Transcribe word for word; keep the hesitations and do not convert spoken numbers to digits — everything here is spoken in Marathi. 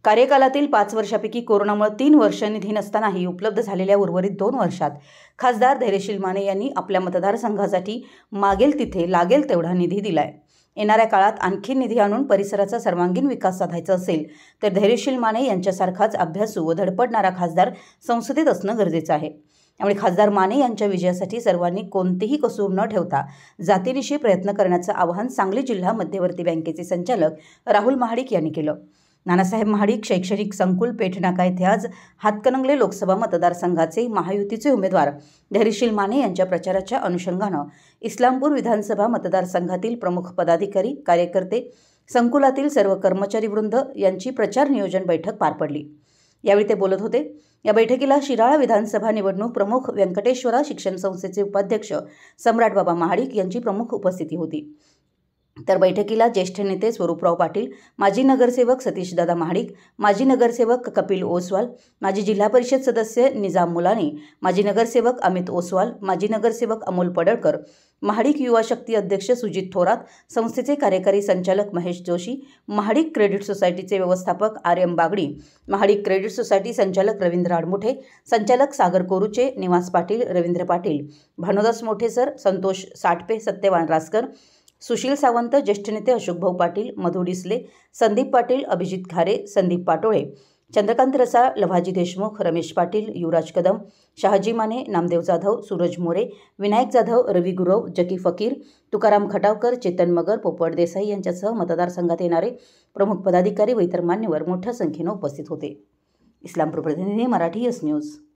कार्यकालातील पाच वर्षापैकी कोरोनामुळे तीन वर्ष निधी नसतानाही उपलब्ध झालेल्या उर्वरित दोन वर्षात खासदार धैर्यशील माने यांनी आपल्या मतदारसंघासाठी मागेल तिथे लागेल तेवढा निधी दिलाय। येणाऱ्या काळात आणखी निधी आणून परिसराचा सर्वांगीण विकास साधायचा असेल तर धैर्यशील माने यांच्यासारखाच अभ्यासू व धडपडणारा खासदार संसदेत असणं गरजेचं आहे। त्यामुळे खासदार माने यांच्या विजयासाठी सर्वांनी कोणतीही कसूर न ठेवता जातीनिशी प्रयत्न करण्याचं आवाहन सांगली जिल्हा मध्यवर्ती बँकेचे संचालक राहुल महाडिक यांनी केलं। नानासाहेब महाडिक शैक्षणिक संकुल पेठनाका येथे आज हातकणंगले लोकसभा मतदारसंघाचे महायुतीचे उमेदवार धैर्यशील माने यांच्या प्रचाराच्या अनुषंगानं इस्लामपूर विधानसभा मतदारसंघातील प्रमुख पदाधिकारी, कार्यकर्ते, संकुलातील सर्व कर्मचारी वृंद यांची प्रचार नियोजन बैठक पार पडली। यावेळी ते बोलत होते। या बैठकीला शिराळा विधानसभा निवडणूक प्रमुख व्यंकटेश्वरा शिक्षण संस्थेचे उपाध्यक्ष सम्राट बाबा महाडिक यांची प्रमुख उपस्थिती होती। तर बैठकीला ज्येष्ठ नेते स्वरूपराव पाटील, माजी नगरसेवक सतीशदादा महाडिक, माजी नगरसेवक कपिल ओसवाल, माजी जिल्हा परिषद सदस्य निजाम मुलानी, माजी नगरसेवक अमित ओसवाल, माजी नगरसेवक अमोल पडळकर, महाडिक युवा शक्ती अध्यक्ष सुजित थोरात, संस्थेचे कार्यकारी संचालक महेश जोशी, महाडिक क्रेडिट सोसायटीचे व्यवस्थापक आर एम बागडी, महाडिक क्रेडिट सोसायटी संचालक रवींद्र आडमुठे, संचालक सागर कोरुचे, निवास पाटील, रवींद्र पाटील, भानुदास मोठेसर, संतोष साठपे, सत्यवान रासकर, सुशील सावंत, ज्येष्ठ नेते अशोकभाऊ पाटील, मधु डिसले, संदीप पाटील, अभिजित खारे, संदीप पाटोळे, चंद्रकांत रसाळ, लभाजी देशमुख, रमेश पाटील, युवराज कदम, शहाजी माने, नामदेव जाधव, सूरज मोरे, विनायक जाधव, रवी गुरव, जकी फकीर, तुकाराम खटावकर, चेतन मगर, पोपट देसाई यांच्यासह मतदारसंघात येणारे प्रमुख पदाधिकारी व इतर मान्यवर मोठ्या संख्येने उपस्थित होते। इस्लामपूर प्रतिनिधी, मराठी एस न्यूज।